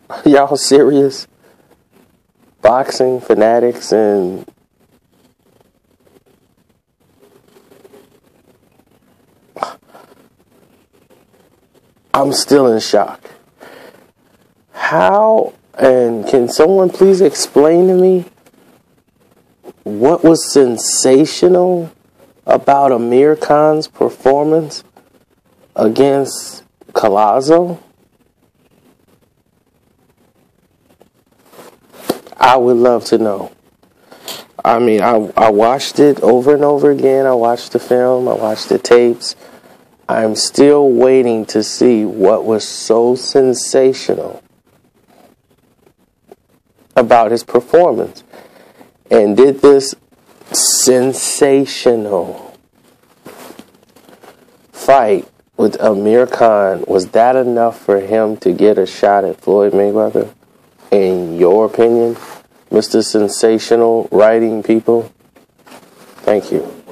Y'all serious? Boxing fanatics and I'm still in shock. How, and can someone please explain to me what was sensational about Amir Khan's performance against Collazo? I would love to know. I mean, I watched it over and over again. I watched the film. I watched the tapes. I'm still waiting to see what was so sensational about his performance. And did this sensational fight with Amir Khan, was that enough for him to get a shot at Floyd Mayweather? In your opinion, Mr. Sensational writing people? Thank you.